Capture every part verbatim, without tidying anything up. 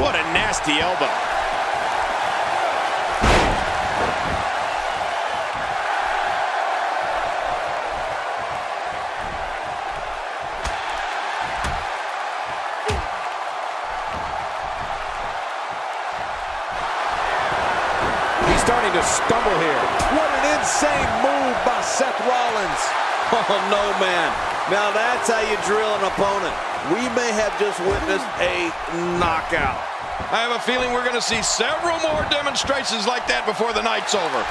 What a nasty elbow. He's starting to stumble here. What an insane move by Seth Rollins. Oh, no, man. Now that's how you drill an opponent. We may have just witnessed a knockout. I have a feeling we're going to see several more demonstrations like that before the night's over.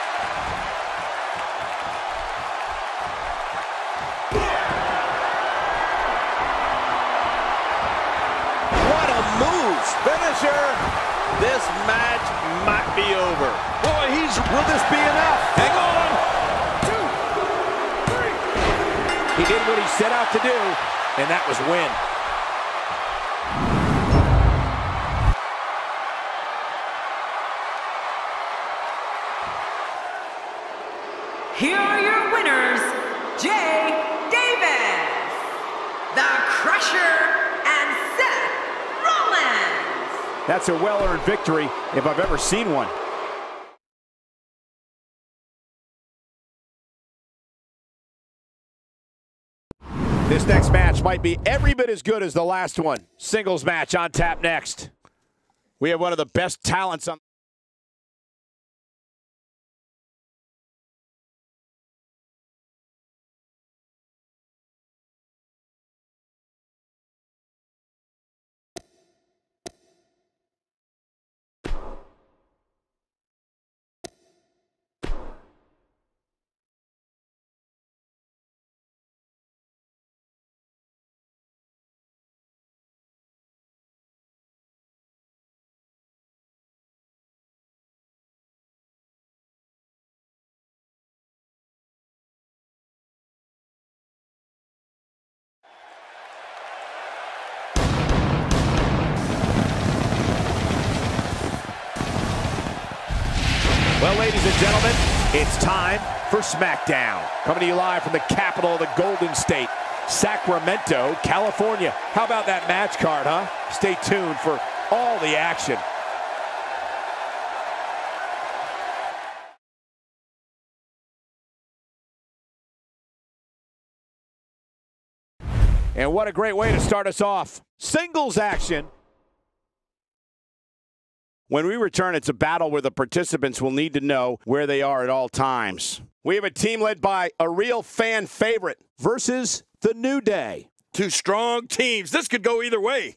What a move. Finisher. This match might be over. Boy, he's... Will this be enough? Hang on. Two, three. He did what he set out to do, and that was win. Here are your winners, Jay Davis, the Crusher, and Seth Rollins. That's a well-earned victory if I've ever seen one. This next match might be every bit as good as the last one. Singles match on tap next. We have one of the best talents on. Well, ladies and gentlemen, it's time for SmackDown. Coming to you live from the capital of the Golden State, Sacramento, California. How about that match card, huh? Stay tuned for all the action. And what a great way to start us off. Singles action. When we return, it's a battle where the participants will need to know where they are at all times. We have a team led by a real fan favorite versus the New Day. Two strong teams. This could go either way.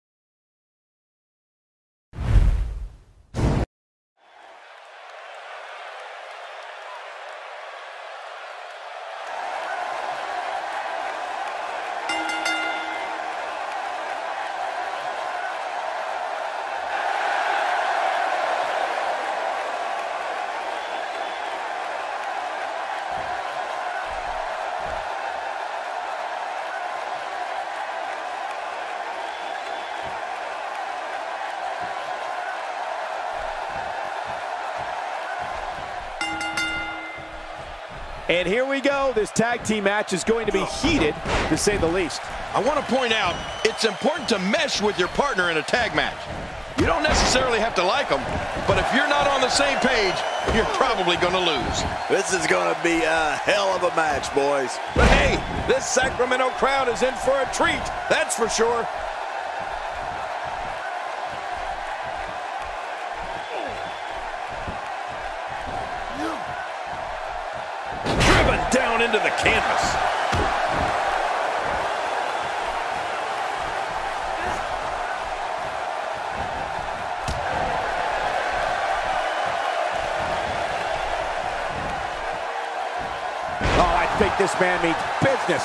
And here we go. This tag team match is going to be heated, to say the least. I want to point out, it's important to mesh with your partner in a tag match. You don't necessarily have to like them, but if you're not on the same page, you're probably going to lose. This is going to be a hell of a match, boys. But hey, this Sacramento crowd is in for a treat, that's for sure. Driven down into the canvas. I think this man means business.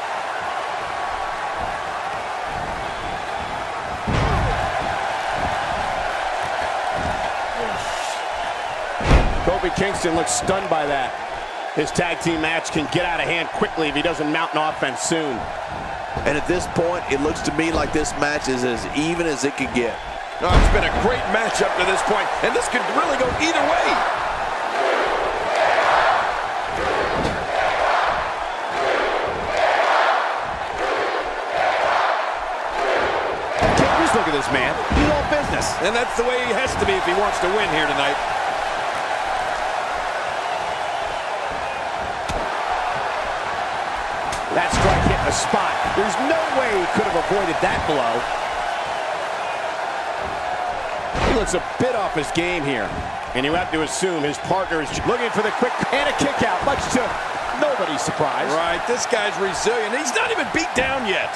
Kofi Kingston looks stunned by that. His tag team match can get out of hand quickly if he doesn't mount an offense soon. And at this point, it looks to me like this match is as even as it could get. Oh, it's been a great match up to this point, and this could really go either way. look at this man. He's all business. And that's the way he has to be if he wants to win here tonight. That strike hit the spot. There's no way he could have avoided that blow. He looks a bit off his game here. And you have to assume his partner is looking for the quick and a kick out, much to nobody's surprise. Right, this guy's resilient. He's not even beat down yet.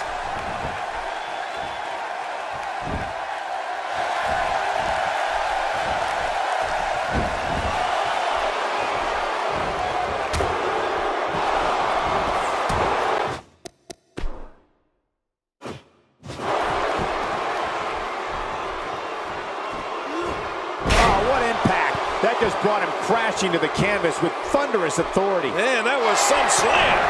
That just brought him crashing to the canvas with thunderous authority. Man, that was some slam.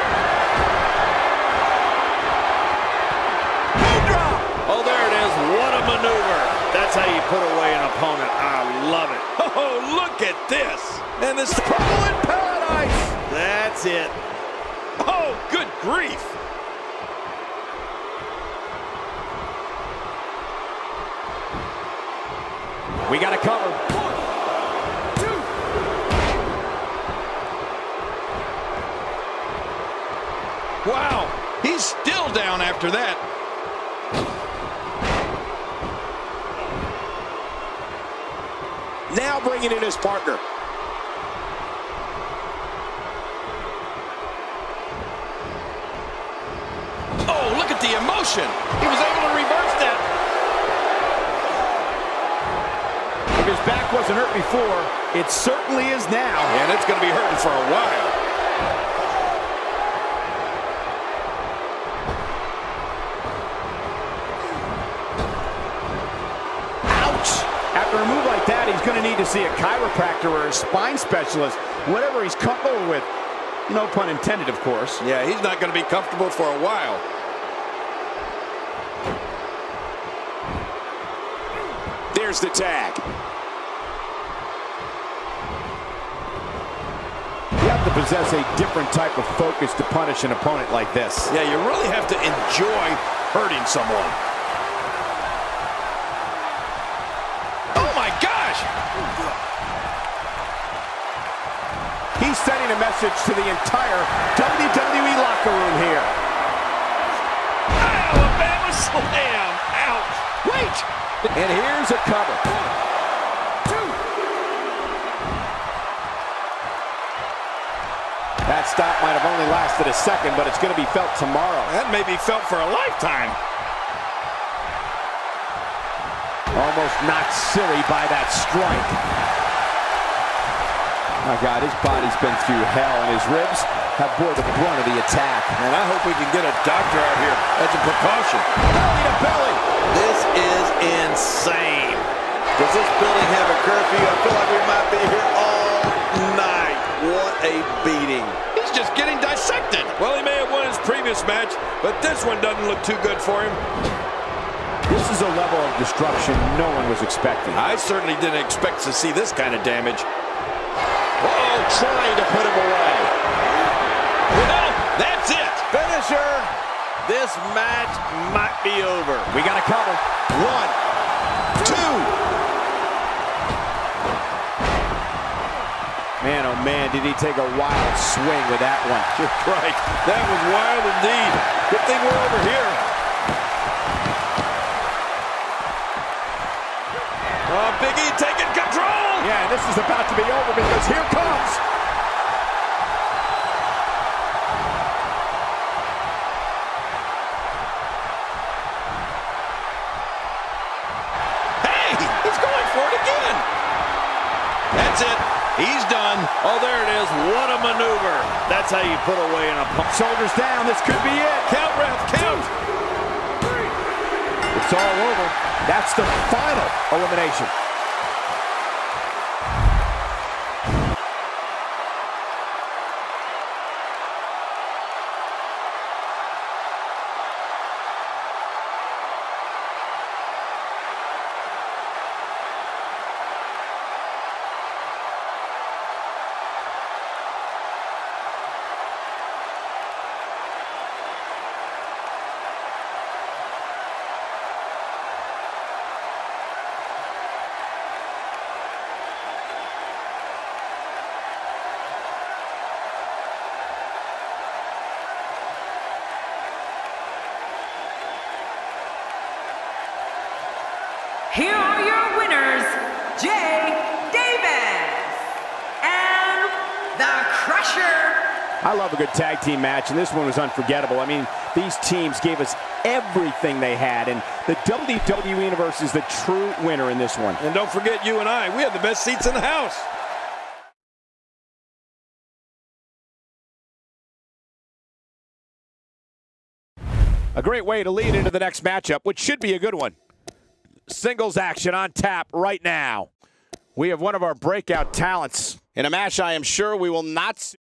Knee drop. Oh, there it is. What a maneuver. That's how you put away an opponent. I love it. Oh, look at this. And this trouble in paradise. That's it. Oh, good grief. We got to cover. Wow, he's still down after that. Now bringing in his partner. Oh, look at the emotion. He was able to reverse that. If his back wasn't hurt before, it certainly is now. And it's going to be hurting for a while. After a move like that, he's going to need to see a chiropractor or a spine specialist, whatever he's comfortable with. No pun intended, of course. Yeah, he's not going to be comfortable for a while. There's the tag. You have to possess a different type of focus to punish an opponent like this. Yeah, you really have to enjoy hurting someone. He's sending a message to the entire W W E locker room here. Alabama slam! Ouch! Wait! And here's a cover. One, two. That stop might have only lasted a second, but it's going to be felt tomorrow. That may be felt for a lifetime. Almost knocked silly by that strike. My God, his body's been through hell, and his ribs have bore the brunt of the attack. And I hope we can get a doctor out here as a precaution. Belly to belly. This is insane. Does this building have a curfew? I feel like we might be here all night. What a beating. He's just getting dissected. Well, he may have won his previous match, but this one doesn't look too good for him. This is a level of destruction no one was expecting. I certainly didn't expect to see this kind of damage. Uh-oh, trying to put him away. Well, that's it. Finisher. This match might be over. We got to cover. One, two. Man, oh man, did he take a wild swing with that one. You're right. That was wild indeed. Good thing we're over here. Oh, Big E taking control. Yeah, this is about to be over because here comes. Hey, he's going for it again. That's it. He's done. Oh, there it is. What a maneuver. That's how you put away an opponent. Shoulders down. This could be it. Count, ref, count. It's all over. That's the final elimination. Jay Davis. And the Crusher. I love a good tag team match, and this one was unforgettable. I mean, these teams gave us everything they had, and the W W E Universe is the true winner in this one. And don't forget you and I, we had the best seats in the house. A great way to lead into the next matchup, which should be a good one. Singles action on tap right now. We have one of our breakout talents in a match I am sure we will not see.